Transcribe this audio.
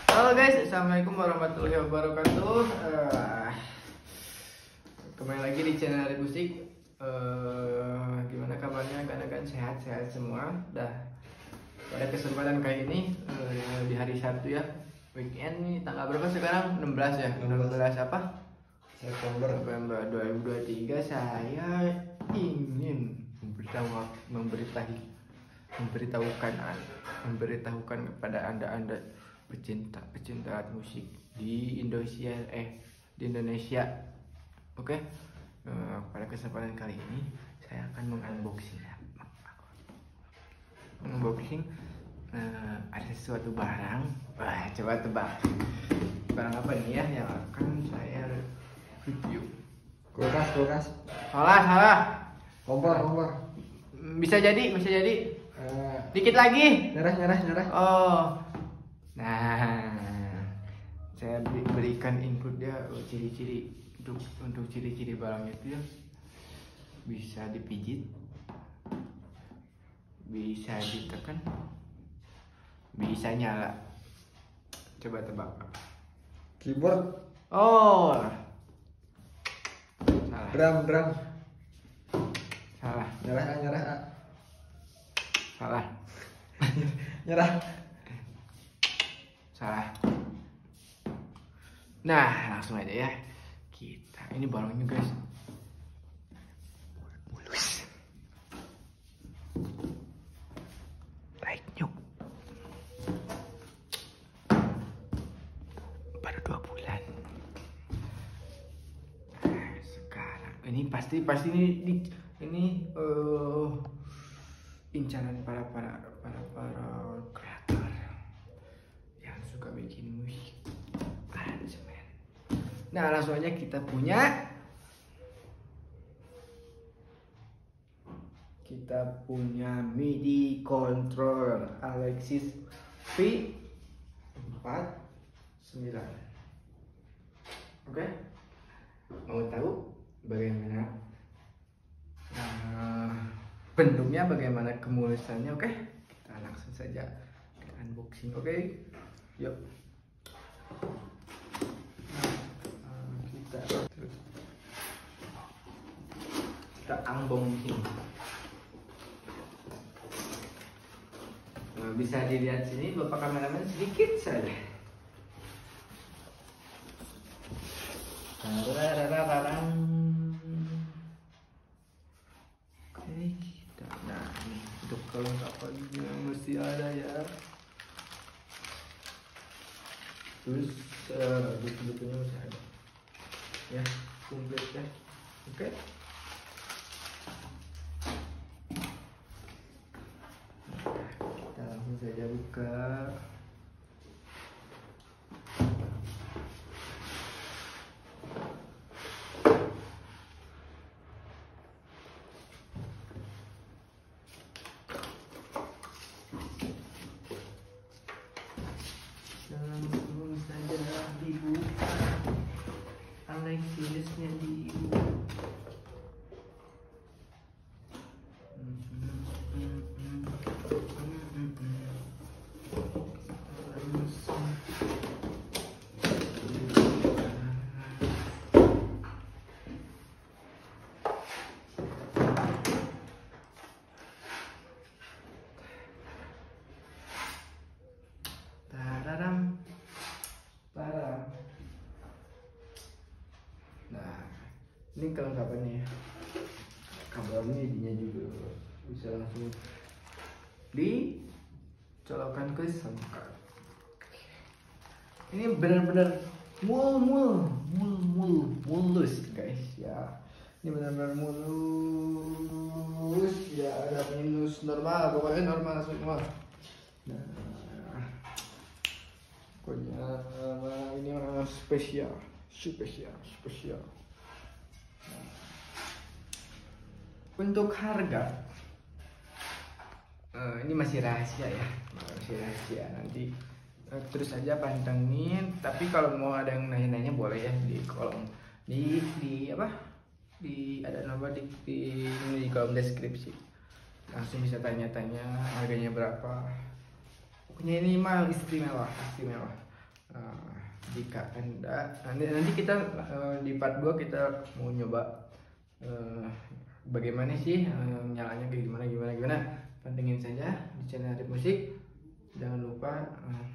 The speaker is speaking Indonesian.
Halo guys, assalamualaikum warahmatullahi wabarakatuh. Kembali lagi di channel Musik. Gimana kabarnya? Kan sehat-sehat semua. Pada kesempatan kali ini di hari Sabtu ya, weekend nih, tanggal berapa sekarang? 16 ya. 16 apa? November 2023. Saya ingin memberitahukan kepada anda pecinta musik di Indonesia. Oke. Pada kesempatan kali ini saya akan mengunboxing ada sesuatu barang. Coba tebak barang apa nih ya yang akan saya review. Kulkas. Salah. Kompor. Bisa jadi. Dikit lagi. Nyerah. Oh. Nah, saya berikan input dia ciri-ciri untuk ciri-ciri barang itu ya. Bisa dipijit, bisa ditekan, bisa nyala. Coba tebak. Keyboard. Oh, salah. Drum. Salah. Nyerah. Salah. Nyerah. Salah. Nah, langsung aja ya. Ini balonnya guys. Mulus. Like nyuk. Baru 2 bulan. Sekarang ini pasti ini incaran para kreator yang suka bikin musik aransemen. Nah, langsung aja kita punya MIDI controller Alexis V49. Oke. Mau tahu bagaimana bentuknya, bagaimana kemulusannya? Oke, kita langsung saja ke unboxing. Oke, yuk. Kita unboxing. Nah, bisa dilihat sini Bapak kameramen sedikit saja. Oke, kita ini untuk kelengkapannya mesti ada ya. Terus buku-bukunya masih ada ya, komplit ya. Oke. Kita langsung saja buka. Langsung saja dibuka. Alexisnya dibuka. Nah, ini kelengkapannya. Kabelnya ininya juga bisa langsung dicolokkan ke sangkar. Ini benar-benar mulus guys ya. Ini benar-benar mulus ya, ada minus normal, pokoknya normal semua. Nah, pokoknya ini spesial. Nah, untuk harga ini masih rahasia ya, nanti terus aja pantengin. Tapi kalau mau ada yang nanya-nanya boleh ya di kolom ada nomor di kolom deskripsi, langsung bisa tanya-tanya harganya berapa. Pokoknya ini mah istimewa. Jika Anda nanti kita di part 2 kita mau nyoba bagaimana sih nyalanya kayak gimana. Pantengin saja di channel Arif Musik. Jangan lupa